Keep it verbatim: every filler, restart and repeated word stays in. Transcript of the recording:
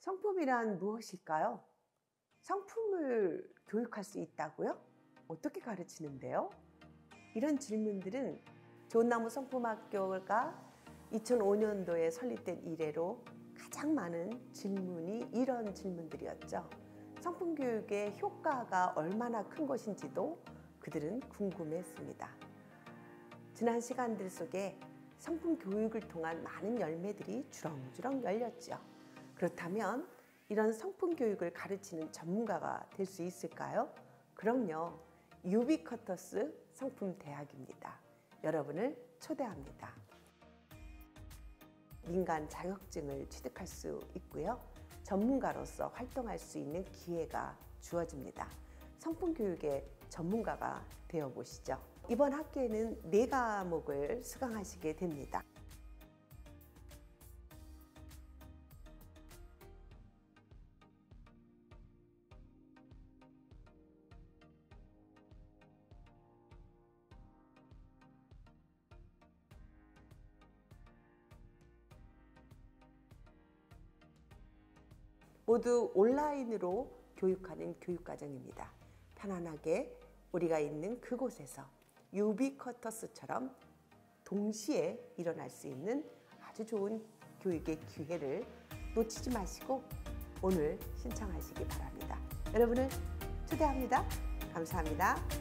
성품이란 무엇일까요? 성품을 교육할 수 있다고요? 어떻게 가르치는데요? 이런 질문들은 좋은나무 성품학교가 이천오 년도에 설립된 이래로 가장 많은 질문이 이런 질문들이었죠. 성품교육의 효과가 얼마나 큰 것인지도 그들은 궁금해했습니다. 지난 시간들 속에 성품교육을 통한 많은 열매들이 주렁주렁 열렸죠. 그렇다면 이런 성품교육을 가르치는 전문가가 될 수 있을까요? 그럼요. 유비쿼터스 성품대학입니다. 여러분을 초대합니다. 민간 자격증을 취득할 수 있고요. 전문가로서 활동할 수 있는 기회가 주어집니다. 성품교육의 전문가가 되어보시죠. 이번 학기에는 네 과목을 수강하시게 됩니다. 모두 온라인으로 교육하는 교육과정입니다. 편안하게 우리가 있는 그곳에서 유비쿼터스처럼 동시에 일어날 수 있는 아주 좋은 교육의 기회를 놓치지 마시고 오늘 신청하시기 바랍니다. 여러분을 초대합니다. 감사합니다.